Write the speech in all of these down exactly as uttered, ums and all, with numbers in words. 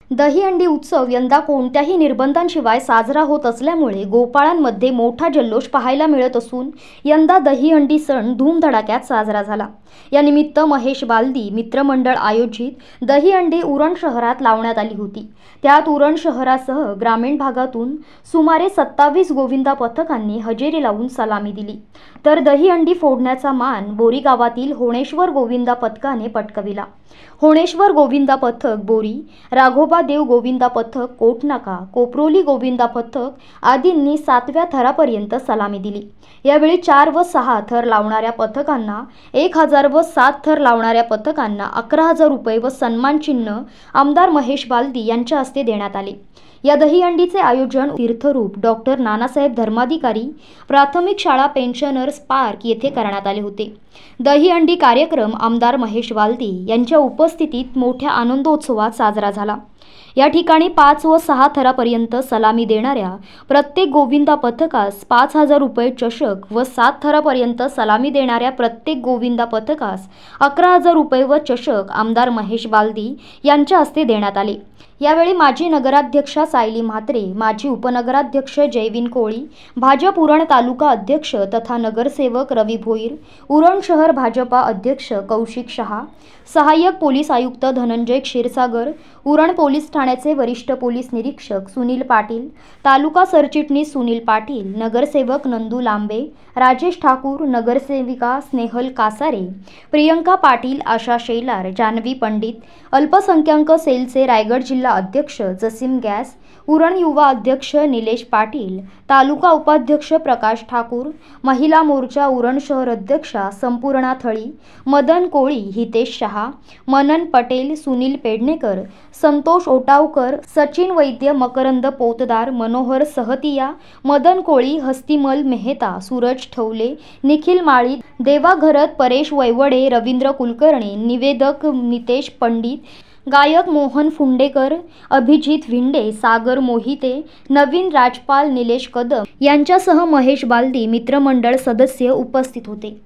दहीहंडी उत्सव यंदा कोणत्याही निर्बंधांशिवाय साजरा होत असल्यामुळे गोपाळांमध्ये मोठा जल्लोष पाहायला मिळत असून यंदा दहीहंडी सण धूमधडाक्यात साजरा झाला। या निमित्त महेश बालदी मित्रमंडळ आयोजित दहीहंडी उरण शहरात लावण्यात आली होती। त्यात उरण शहरासह ग्रामीण भागातून सुमारे सत्तावीस गोविंदा पथकांनी हजेरी लावून सलामी दिली, तर दहीहंडी फोडण्याचा मान बोरी गावातील होणेश्वर गोविंदा पथकाने पटकविला। होणेश्वर गोविंदा पथक बोरी, राघोबा देव गोविंदा पथक कोटनाका, कोपरोली गोविंदा पथक आदींनी सातव्या थरापर्यंत सलामी दिली। यावेळी चार व सहा थर लावणाऱ्या पथकांना एक हजार व सात थर लावणाऱ्या पथकांना अकरा हजार रुपये व सन्मान चिन्ह आमदार महेश बालदी यांच्या हस्ते देण्यात आले। या दहीहंडीचे आयोजन तीर्थरूप डॉक्टर नानासाहेब धर्माधिकारी प्राथमिक शाळा पेन्शनर्स पार्क येथे करण्यात आले होते। दहीहंडी कार्यक्रम आमदार महेश बालदी यांच्या उपस्थितीत मोठ्या आनंदोत्सवात साजरा झाला। या ठिकाणी पाच व सहा थरापर्यंत सलामी देणाऱ्या प्रत्येक गोविंदा पथकास पाच हजार रुपये चषक व सात थरापर्यंत सलामी देणाऱ्या प्रत्येक गोविंदा पथकास अकरा हजार रुपये व चषक आमदार महेश बालदी यांच्या हस्ते देण्यात आले। यावेळी माजी नगराध्यक्षा सायली म्हात्रे, माजी उपनगराध्यक्ष जयविन कोळी, भाजप उरण तालुका अध्यक्ष तथा नगरसेवक रवी भोईर, उरण शहर भाजपा अध्यक्ष कौशिक शहा, सहाय्यक पोलीस आयुक्त धनंजय क्षीरसागर, उरण पोलीस ठाण्याचे वरिष्ठ पोलीस निरीक्षक सुनील पाटील, तालुका सरचिटणीस सुनील पाटील, नगरसेवक नंदू लांबे, राजेश ठाकूर, नगरसेविका स्नेहल कासारे, प्रियंका पाटील, आशा शेलार, जानवी पंडित, अल्पसंख्याक सेलचे रायगड जिल्हा अध्यक्ष जसीम गॅस, उरण युवा अध्यक्ष निलेश पाटील, तालुका उपाध्यक्ष प्रकाश ठाकूर, महिला मोर्चा उरण शहर अध्यक्षा संपूर्णा थळी, मदन कोळी, हितेश शहा, मनन पटेल, सुनील पेडणेकर, संतोष ओटावकर, सचिन वैद्य, मकरंद पोतदार, मनोहर सहतिया, मदन कोळी, हस्तिमल मेहता, सूरज ठवले, निखिल माळी, देवा घरत, परेश वैवडे, रवींद्र कुलकर्णी, निवेदक नितेश पंडित, गायक मोहन फुंडेकर, अभिजित भिंडे, सागर मोहिते, नवीन राजपाल, निलेश कदम यांच्यासह महेश बालदी मित्रमंडळ सदस्य उपस्थित होते।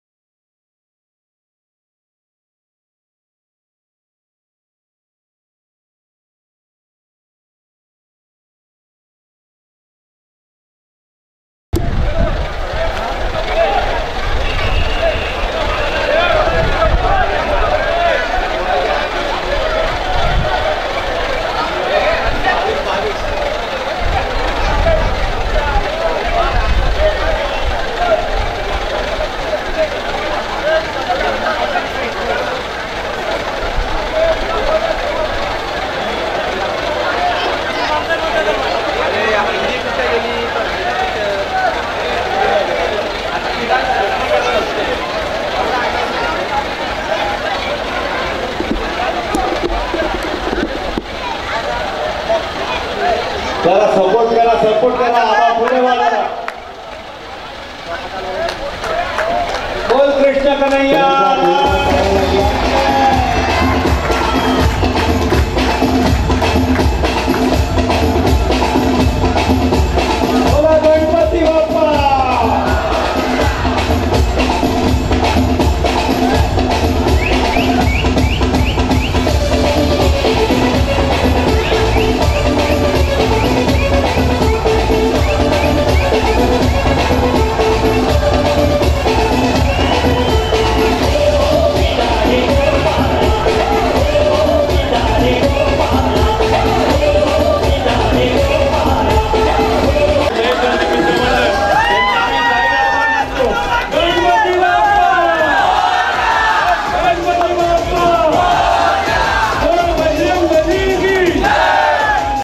जरा सपोर्ट करा, सपोर्ट करा, आवाज पुढे वाढवा। बोल कृष्ण कन्हैया।